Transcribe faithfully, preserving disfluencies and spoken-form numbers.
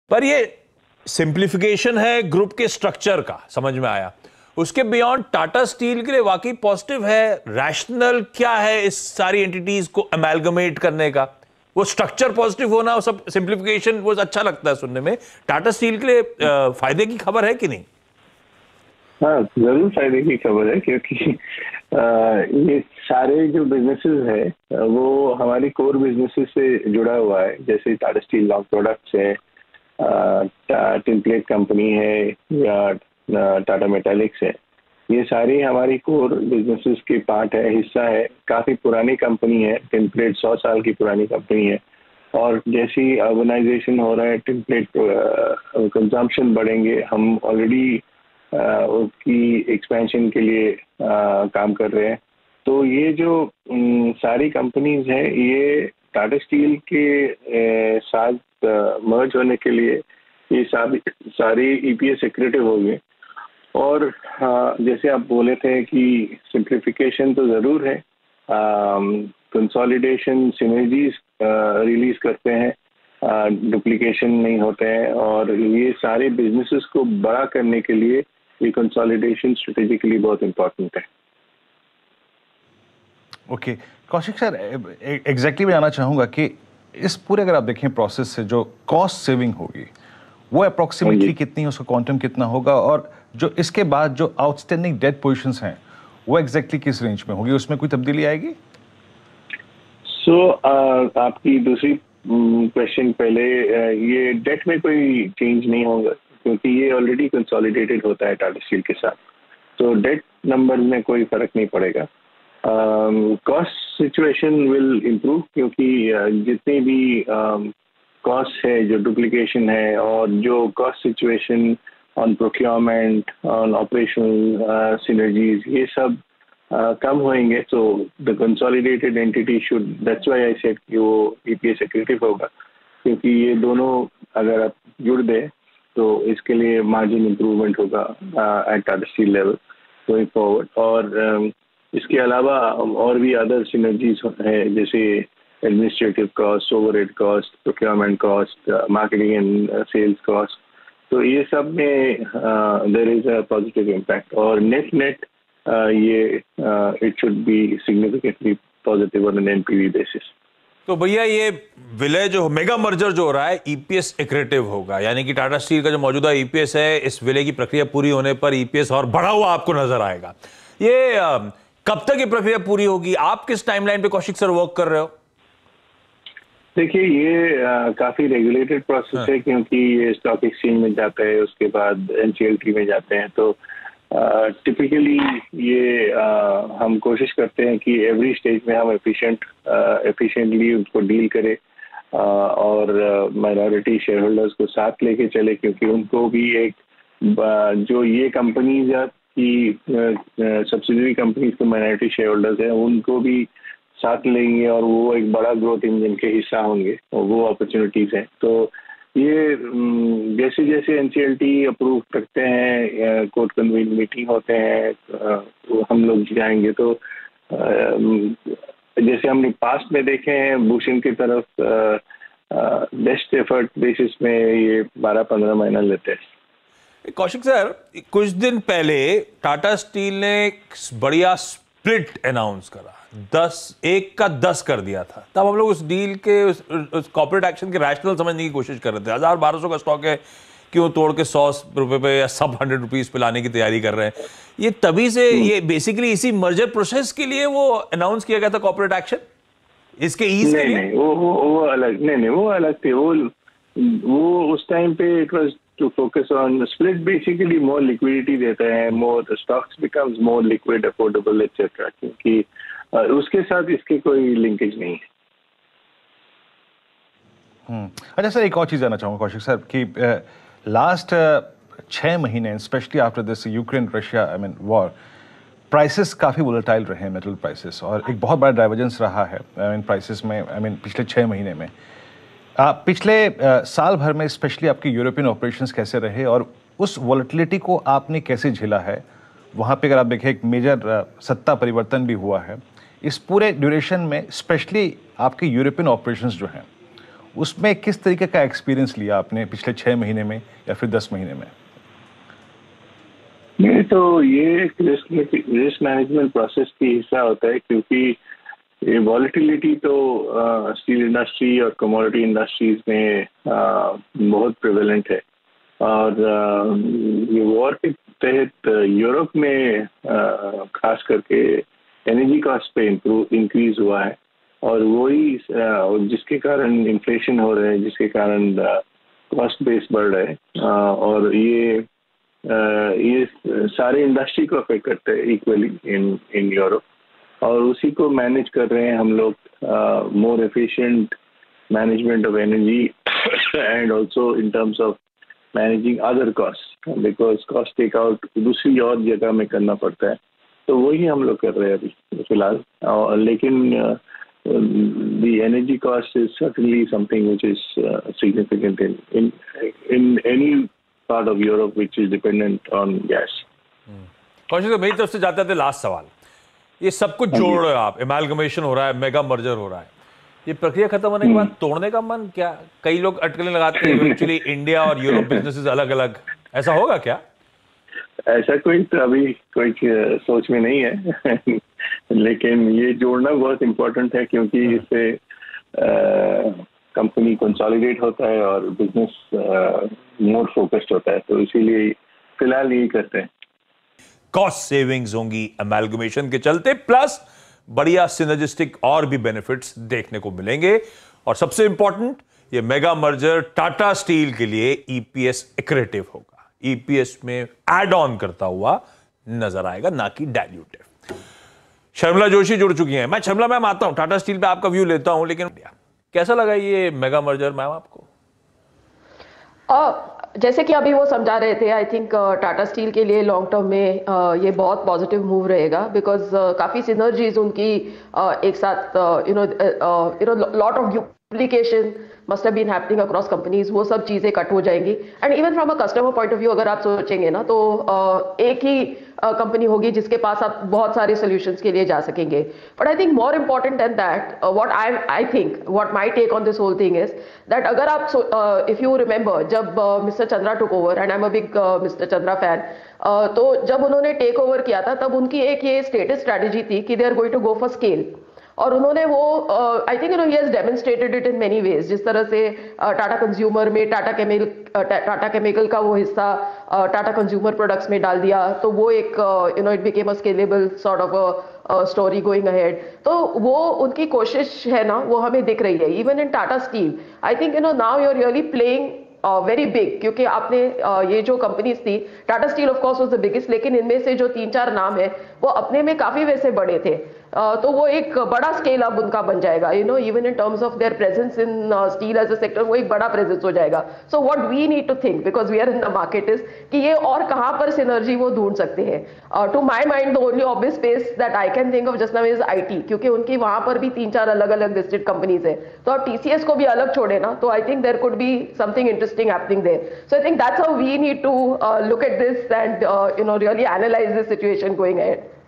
पर ये सिंप्लीफिकेशन है ग्रुप के स्ट्रक्चर का, समझ में आया। उसके बियॉन्ड टाटा स्टील के लिए वाकई पॉजिटिव है, रैशनल क्या है इस सारी एंटिटीज को अमेलगमेट करने का? वो स्ट्रक्चर पॉजिटिव होना, वो सब सिंप्लीफिकेशन, वो अच्छा लगता है सुनने में। टाटा स्टील के लिए फायदे की खबर है कि नहीं? हाँ, जरूर फायदे की खबर है, क्योंकि आ, ये सारे जो बिजनेसेस है वो हमारी कोर बिजनेसेस से जुड़ा हुआ है। जैसे टाटा स्टील लॉन्ग प्रोडक्ट्स है, टिन कंपनी है, या टाटा मेटालिक्स है, ये सारी हमारी कोर बिजनेसेस के पार्ट है, हिस्सा है। काफी पुरानी कंपनी है, टिन सौ साल की पुरानी कंपनी है। और जैसी अर्बनाइजेशन हो रहा है, टिन कंजम्पशन बढ़ेंगे, हम ऑलरेडी उसकी एक्सपेंशन के लिए आ, काम कर रहे हैं। तो ये जो न, सारी कंपनीज हैं, ये टाटा स्टील के ए, साथ मर्ज होने के लिए ये सारी सारी ईपीएस एक्रेटिव हो गए। और हाँ, जैसे आप बोले थे कि सिंप्लीफिकेशन तो ज़रूर है, कंसोलिडेशन सिनर्जीज रिलीज करते हैं, डुप्लीकेशन नहीं होते हैं, और ये सारे बिजनेसेस को बड़ा करने के लिए ये कंसोलिडेशन स्ट्रेटेजिकली बहुत इम्पोर्टेंट है। Okay okay. Kaushik sir, exactly मैं जानना चाहूँगा कि इस पूरे, अगर आप देखें प्रोसेस से जो कॉस्ट सेविंग होगी वो अप्रॉक्सीमेटली कितनी है, उसका क्वांटम कितना होगा, और जो इसके बाद जो आउटस्टैंडिंग डेट पोजीशंस हैं वो एग्जैक्टली किस रेंज में होगी, उसमें कोई तब्दीली आएगी? सो so, uh, आपकी दूसरी क्वेश्चन पहले, uh, ये डेट में कोई चेंज नहीं होगा, क्योंकि ये ऑलरेडी कंसोलिडेटेड होता है टाटा स्टील के साथ, तो डेट नंबर में कोई फर्क नहीं पड़ेगा। कॉस्ट सिचुएशन विल इम्प्रूव, क्योंकि uh, जितनी भी कॉस्ट uh, है, जो डुप्लीकेशन है, और जो cost situation on procurement, on operational synergies, ये सब uh, कम होंगे। तो the consolidated entity should, that's why I said कि वो ईपीएस एक्रेटिव होगा, क्योंकि ये दोनों अगर आप जुड़ दें तो इसके लिए मार्जिन इम्प्रूवमेंट होगा at Tata steel level going forward. और um, इसके अलावा और भी अदर सिनर्जीज है, जैसे administrative cost, overhead cost, procurement cost, marketing and sales cost, तो ये सब में there is a positive impact, और नेट नेट ये it should be significantly positive on an NPV basis. तो भैया ये विलय जो मेगा मर्जर जो हो रहा है ईपीएस एक्रेटिव होगा, यानी कि टाटा स्टील का जो मौजूदा ईपीएस है, इस विलय की प्रक्रिया पूरी होने पर ईपीएस और बढ़ा हुआ आपको नजर आएगा। ये आ, कब तक ये प्रक्रिया पूरी होगी? आप किस टाइमलाइन पे कौशिक सर वर्क कर रहे हो? देखिए, ये आ, काफी रेगुलेटेड प्रोसेस है, क्योंकि ये स्टॉक एक्सचेंज में जाता है, उसके बाद एनसीएलटी में जाते हैं। तो टिपिकली ये आ, हम कोशिश करते हैं कि एवरी स्टेज में हम एफिशिएंट एफिशिएंटली उसको डील करें, आ, और माइनॉरिटी शेयर होल्डर्स को साथ लेके चले, क्योंकि उनको भी एक जो ये कंपनीज की सब्सिडरी कंपनीज के माइनॉरिटी शेयर होल्डर्स हैं, उनको भी साथ लेंगे, और वो एक बड़ा ग्रोथ इंजन के हिस्सा होंगे, और वो अपॉर्चुनिटीज हैं। तो ये जैसे जैसे एनसीएलटी अप्रूव करते हैं, कोर्ट कन्वीन मीटिंग होते हैं, तो हम लोग जाएंगे। तो जैसे हमने पास्ट में देखे हैं, भूषण की तरफ बेस्ट एफर्ट बेसिस में ये बारह पंद्रह महीना लेते हैं। कौशिक सर, कुछ दिन पहले टाटा स्टील ने बढ़िया स्प्लिट अनाउंस करा, दस एक का दस कर दिया था। तब हम लोग उस डील के, उस, उस कॉर्पोरेट एक्शन के रैशनल समझने की कोशिश कर रहे थे। हजार बारह सौ का स्टॉक है, क्यों तोड़ के सौ रुपए पे या सब हंड्रेड रुपीज पे लाने की तैयारी कर रहे हैं। ये तभी से, ये बेसिकली इसी मर्जर प्रोसेस के लिए वो अनाउंस किया गया था कॉर्पोरेट एक्शन, इसके ईज के लिए? नहीं, वो वो वो अलग नहीं नहीं वो अलग थे। वो वो उस टाइम पे it was to focus on split, basically more liquidity देता है, more stocks becomes more liquid, affordable etcetera, क्योंकि उसके साथ इसके कोई लिंकेज नहीं है। हम्म अच्छा सर, एक और चीज़ जानना चाहूँगा कौशिक सर कि लास्ट छः महीने specially after this Ukraine Russia I mean war, prices काफ़ी वोलेटाइल रहे हैं, मेटल प्राइसेस, और एक बहुत बड़ा डाइवर्जेंस रहा है आई मीन प्राइसेस में, आई मीन पिछले छः महीने में। आ, पिछले आ, साल भर में स्पेशली आपके यूरोपियन ऑपरेशंस कैसे रहे, और उस वॉलेटिलिटी को आपने कैसे झेला है? वहाँ पे अगर आप देखें एक मेजर सत्ता परिवर्तन भी हुआ है इस पूरे ड्यूरेशन में, स्पेशली आपके यूरोपियन ऑपरेशंस जो हैं उसमें किस तरीके का एक्सपीरियंस लिया आपने पिछले छः महीने में या फिर दस महीने में? नहीं, तो ये रिस्क रिस्क मैनेजमेंट प्रोसेस की हिस्सा होता है, क्योंकि ये वॉलेटिलिटी तो स्टील इंडस्ट्री और कमोडिटी इंडस्ट्रीज में आ, बहुत प्रिवेलेंट है। और आ, ये वॉर के तहत यूरोप में आ, खास करके एनर्जी कॉस्ट पे इम्प्रूव इंक्रीज हुआ है, और वही जिसके कारण इन्फ्लेशन हो रहा है, जिसके कारण कॉस्ट बेस बढ़ रहा है, और ये ये सारे इंडस्ट्री को अफेक्ट करते हैं इक्वली इन इन यूरोप, और उसी को मैनेज कर रहे हैं हम लोग, more efficient management of energy and also in terms of managing other cost, because cost take out दूसरी और जगह में करना पड़ता है। तो वही हम लोग कर रहे हैं अभी फिलहाल, लेकिन the energy cost is certainly something which is uh, significant in, in in any part of Europe which is dependent on gas. Kaushik, मेरी तरफ से जाते थे लास्ट सवाल, ये सब कुछ जोड़ रहे हो आप, एमालगमेशन हो रहा है, मेगा मर्जर हो रहा है, ये प्रक्रिया खत्म होने के बाद तोड़ने का मन क्या? कई लोग अटकलें लगाते हैं एक्चुअली इंडिया और यूरोप बिजनेसेस अलग अलग, ऐसा होगा क्या? ऐसा कोई तो अभी कोई सोच में नहीं है लेकिन ये जोड़ना बहुत इम्पोर्टेंट है, क्योंकि इससे कंपनी कंसोलिडेट होता है और बिजनेस मोर फोकस्ड होता है, तो इसीलिए फिलहाल यही करते हैं। कॉस्ट सेविंग्स होंगी अमेलगमेशन के चलते, प्लस बढ़िया सिनर्जिस्टिक और भी बेनिफिट्स देखने को मिलेंगे, और सबसे इंपॉर्टेंट ये मेगा मर्जर टाटा स्टील के लिए ईपीएस एक्रेटिव होगा, ईपीएस में एड ऑन करता हुआ नजर आएगा, ना कि डाइल्यूटिव। शर्मिला जोशी जुड़ चुकी हैं। मैं शर्मिला मैम आता हूं, टाटा स्टील पे आपका व्यू लेता हूं, लेकिन कैसा लगा ये मेगा मर्जर मैम आपको? uh, जैसे कि अभी वो समझा रहे थे, आई थिंक टाटा स्टील के लिए लॉन्ग टर्म में uh, ये बहुत पॉजिटिव मूव रहेगा, बिकॉज uh, काफी सिनर्जीज उनकी uh, एक साथ you know you know lot of duplication must have been happening across companies, वो सब चीजें कट हो जाएंगी। And even from a customer point of view अगर आप सोचेंगे ना, तो uh, एक ही कंपनी uh, होगी जिसके पास आप बहुत सारे सॉल्यूशंस के लिए जा सकेंगे। But I think more important than that, what I I think what my take on this whole thing is that अगर आप इफ यू रिमेंबर जब mister Chandra took over, and I am a big mister Chandra fan, तो जब उन्होंने take over किया था तब उनकी एक ये स्टेटस स्ट्रैटेजी थी कि they are going to go for scale, और उन्होंने वो I think you know he has demonstrated it in many ways, जिस तरह से टाटा uh, कंज्यूमर में टाटा केमिकल टाटा केमिकल का वो हिस्सा टाटा कंज्यूमर प्रोडक्ट्स में डाल दिया, तो वो एक you know it became a scalable sort of a story going ahead. तो वो उनकी कोशिश है ना, वो हमें दिख रही है even in Tata steel. I think you know now you are really playing very uh, big, क्योंकि आपने uh, ये जो कंपनीज थी, Tata steel of course was the biggest, लेकिन इनमें से जो तीन चार नाम है वो अपने में काफी वैसे बड़े थे, uh, तो वो एक बड़ा स्केल अब उनका बन जाएगा, you know even in terms of their presence in steel as a sector, वो एक बड़ा प्रेजेंस हो जाएगा। So what we need to think, because we are in the market, is कि ये और कहाँ पर सिनर्जी वो ढूंढ सकते हैं। To my mind the only obvious space that I can think of just now is IT, क्योंकि उनकी वहां पर भी तीन चार अलग अलग लिस्टेड कंपनीज है, तो आप टीसीएस को भी अलग छोड़े ना, तो I think there could be something interesting happening there. So I think that's how we need to uh, look at this and uh, you know really analyze the situation going ahead.